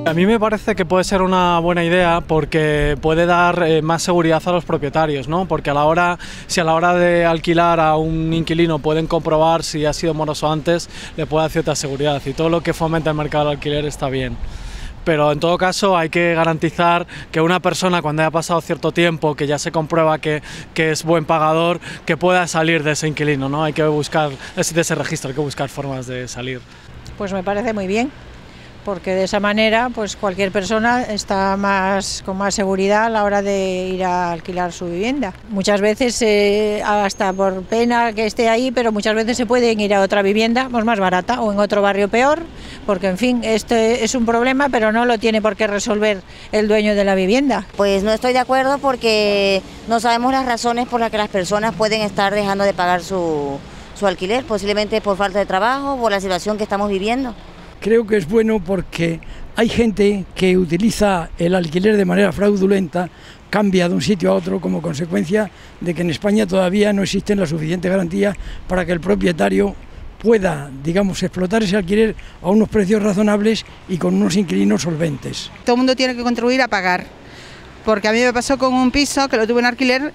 A mí me parece que puede ser una buena idea porque puede dar más seguridad a los propietarios, ¿no? Porque si a la hora de alquilar a un inquilino pueden comprobar si ha sido moroso antes, le puede dar cierta seguridad, y todo lo que fomenta el mercado del alquiler está bien. Pero en todo caso hay que garantizar que una persona, cuando haya pasado cierto tiempo, que ya se comprueba que es buen pagador, que pueda salir de ese inquilino, ¿no? Hay que buscar, de ese registro, hay que buscar formas de salir. Pues me parece muy bien, porque de esa manera pues cualquier persona está con más seguridad a la hora de ir a alquilar su vivienda. Muchas veces, hasta por pena que esté ahí, pero muchas veces se pueden ir a otra vivienda pues más barata o en otro barrio peor, porque en fin, este es un problema, pero no lo tiene por qué resolver el dueño de la vivienda. Pues no estoy de acuerdo porque no sabemos las razones por las que las personas pueden estar dejando de pagar su alquiler, posiblemente por falta de trabajo o por la situación que estamos viviendo. Creo que es bueno porque hay gente que utiliza el alquiler de manera fraudulenta, cambia de un sitio a otro como consecuencia de que en España todavía no existen las suficientes garantías para que el propietario pueda, digamos, explotar ese alquiler a unos precios razonables y con unos inquilinos solventes. Todo el mundo tiene que contribuir a pagar, porque a mí me pasó con un piso que lo tuve en alquiler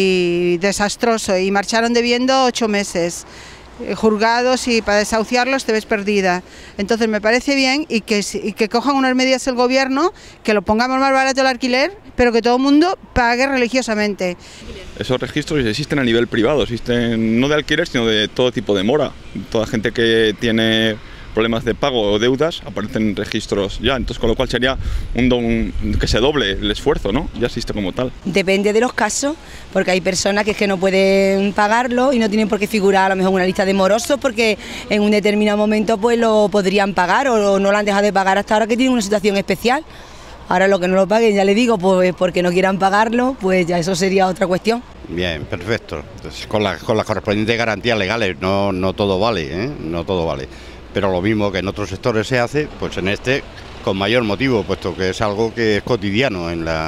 y desastroso, y marcharon debiendo 8 meses. Juzgados, y para desahuciarlos te ves perdida. Entonces me parece bien y que cojan unas medidas el gobierno, que lo pongamos más barato el alquiler, pero que todo el mundo pague religiosamente. Esos registros existen a nivel privado, existen no de alquiler sino de todo tipo de mora. Toda gente que tiene problemas de pago o deudas aparecen registros ya, entonces con lo cual sería que se doble el esfuerzo, ¿no? Ya existe como tal. Depende de los casos, porque hay personas que no pueden pagarlo y no tienen por qué figurar a lo mejor en una lista de morosos porque en un determinado momento pues lo podrían pagar o no lo han dejado de pagar hasta ahora que tienen una situación especial. Ahora lo que no lo paguen, ya le digo, pues porque no quieran pagarlo, pues ya eso sería otra cuestión. Bien, perfecto. Entonces, con las correspondientes garantías legales, no todo vale, ¿eh? No todo vale. Pero lo mismo que en otros sectores se hace, pues en este con mayor motivo, puesto que es algo que es cotidiano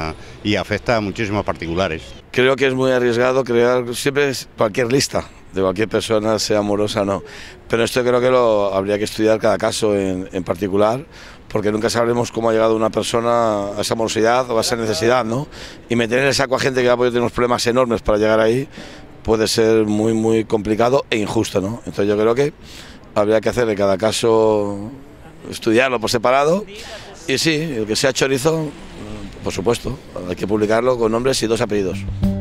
y afecta a muchísimos particulares. Creo que es muy arriesgado crear siempre cualquier lista de cualquier persona, sea morosa o no, pero esto creo que habría que estudiar cada caso en particular, porque nunca sabremos cómo ha llegado una persona a esa morosidad o a esa necesidad, ¿no? Y meter en el saco a gente que va a poder tener unos problemas enormes para llegar ahí puede ser muy, muy complicado e injusto, ¿no? Entonces yo creo que habría que hacer de cada caso, estudiarlo por separado, y sí, el que sea chorizo, por supuesto, hay que publicarlo con nombres y 2 apellidos.